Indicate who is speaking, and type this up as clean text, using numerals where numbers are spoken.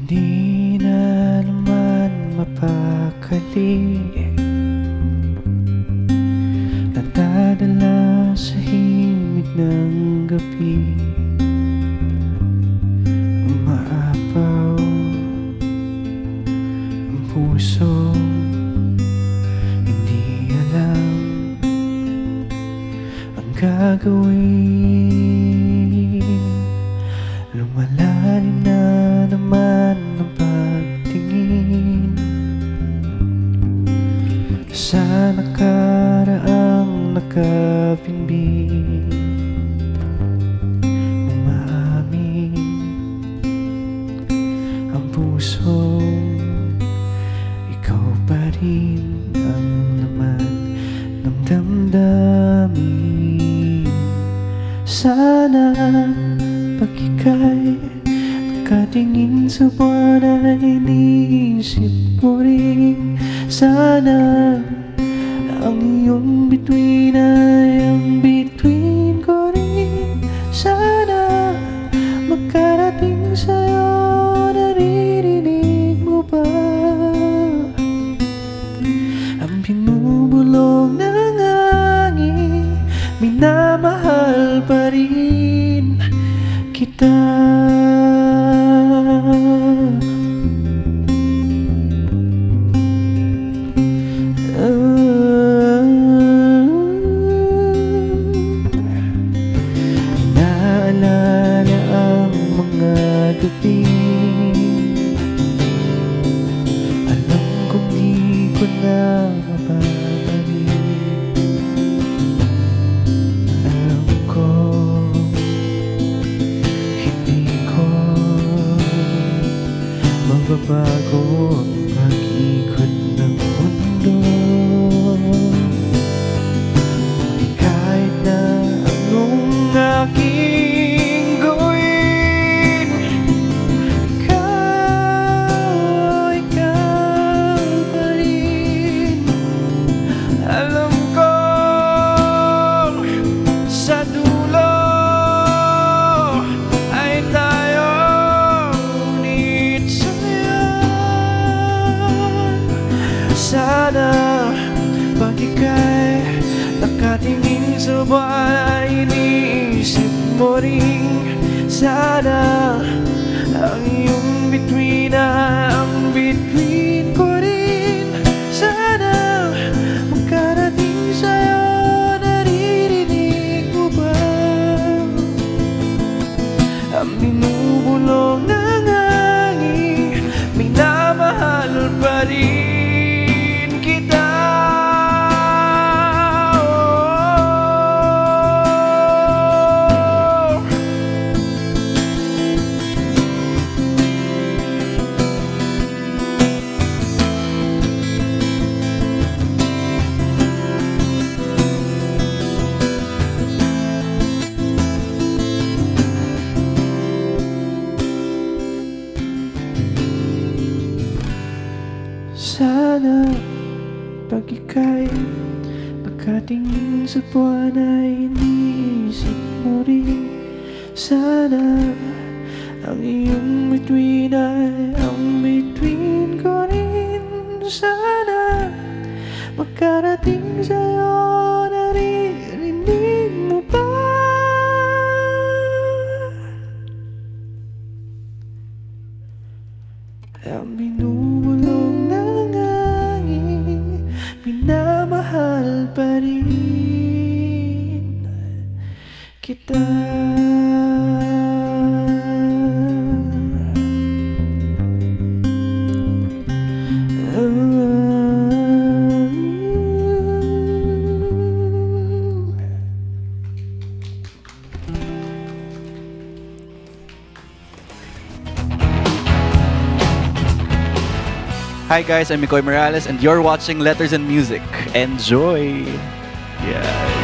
Speaker 1: Hindi na naman mapakali, nadadala sa himig ng gabi. Umaapaw ang puso, hindi alam ang gagawin. Lumalalim na naman ang pagtingin sa nakaraang nakapinbing. Umamin ang puso, ikaw pa rin ang laman ng damdamin. Sana pag ika'y nakatingin sa buwan ay iniisip mo rin, sana ang iyong bituin ay ang bituin ko rin. Sana makarating sa'yo, naririnig mo ba ang binubulong ng hangin? Minamahal pa rin kita. Naalala ang mga gabi, alam kong di ko na mababalik. Alam ko magbabago ang pag-ikot ng mundo. Kahit na anong aking gawin, ikaw pa rin. Alam ko sa dulo ay tayo sana pag ika'y nakatingin sa buwan ay iniisip mo rin, sana ang iyong bituin ay ang bituin ko rin. Sana magkarating sa'yo, naririnig mo ba ang binubulong ng hangin? Minamahal pa rin kita. Sana pag ika'y nakatingin sa buwan ay iniisip mo rin, sana ang iyong bituin ay ang bituin ko rin. Sana magkarating sa'yo, naririnig mo ba ang binubulong ng hangin? Minamahal pa rin kita.
Speaker 2: Hi guys, I'm MIKOY Morales and you're watching Letters and Music. Enjoy! Yeah.